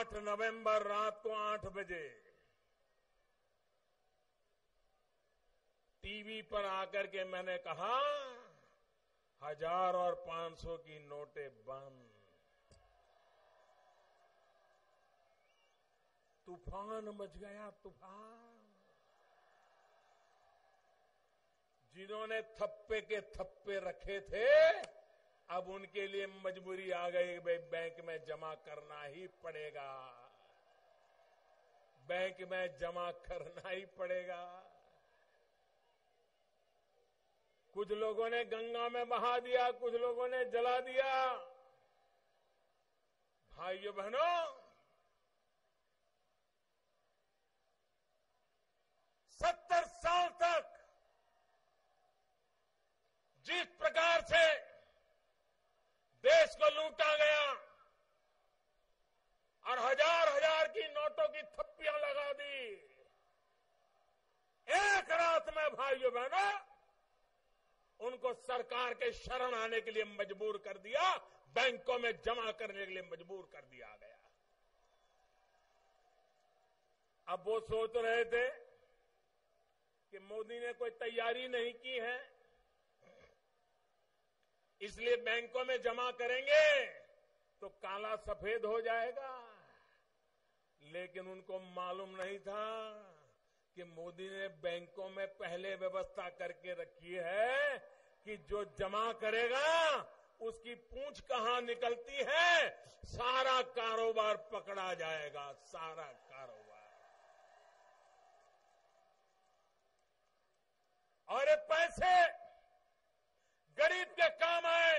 8 नवंबर रात को 8 बजे टीवी पर आकर के मैंने कहा 1000 और 500 की नोटें बंद। तूफान मच गया, तूफान। जिन्होंने थप्पे के थप्पे रखे थे अब उनके लिए मजबूरी आ गई, भाई बैंक में जमा करना ही पड़ेगा, बैंक में जमा करना ही पड़ेगा। कुछ लोगों ने गंगा में बहा दिया, कुछ लोगों ने जला दिया। भाइयों बहनों, 70 साल तक जिस प्रकार से देश को लूटा गया और हजार की नोटों की थप्पियां लगा दी, एक रात में भाइयों बहनों उनको सरकार के शरण आने के लिए मजबूर कर दिया, बैंकों में जमा करने के लिए मजबूर कर दिया गया। अब वो सोच रहे थे कि मोदी ने कोई तैयारी नहीं की है, इसलिए बैंकों में जमा करेंगे तो काला सफेद हो जाएगा। लेकिन उनको मालूम नहीं था कि मोदी ने बैंकों में पहले व्यवस्था करके रखी है कि जो जमा करेगा उसकी पूंछ कहां निकलती है, सारा कारोबार पकड़ा जाएगा, सारा कारोबार। और ये पैसे गरीब के काम आए,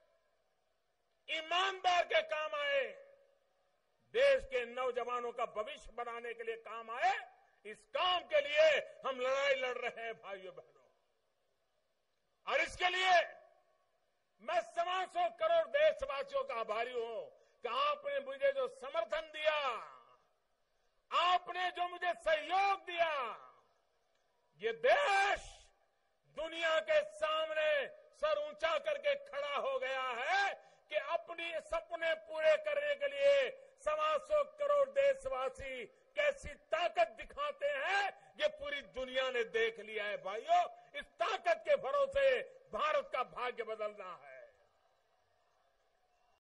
ईमानदार के काम आए, देश के नौजवानों का भविष्य बनाने के लिए काम आए। इस काम के लिए हम लड़ाई लड़ रहे हैं भाइयों बहनों। और इसके लिए मैं 125 करोड़ देशवासियों का आभारी हूं कि आपने मुझे जो समर्थन दिया, आपने जो मुझे सहयोग दिया, ये देश दुनिया के सामने सर ऊंचा करके खड़ा हो गया है कि अपनी सपने पूरे करने के लिए 125 करोड़ देशवासी कैसी ताकत दिखाते हैं, ये पूरी दुनिया ने देख लिया है भाइयों। इस ताकत के भरोसे भारत का भाग्य बदलना है।